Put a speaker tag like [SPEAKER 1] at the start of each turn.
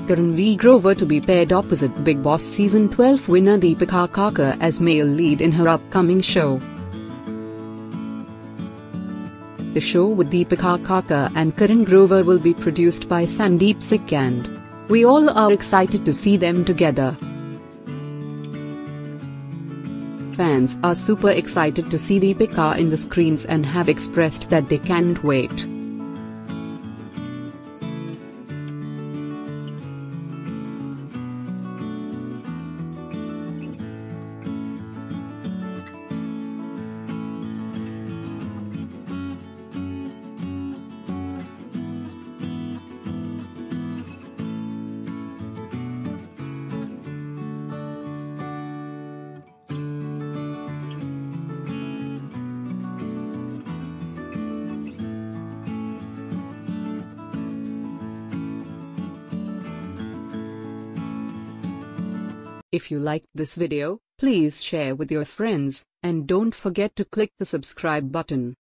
[SPEAKER 1] Karan v Grover to be paired opposite Bigg Boss Season 12 winner Dipika Kakar as male lead in her upcoming show. The show with Dipika Kakar and Karan Grover will be produced by Sandiip Sikcand. We all are excited to see them together. Fans are super excited to see Dipika in the screens and have expressed that they can't wait. If you liked this video, please share with your friends, and don't forget to click the subscribe button.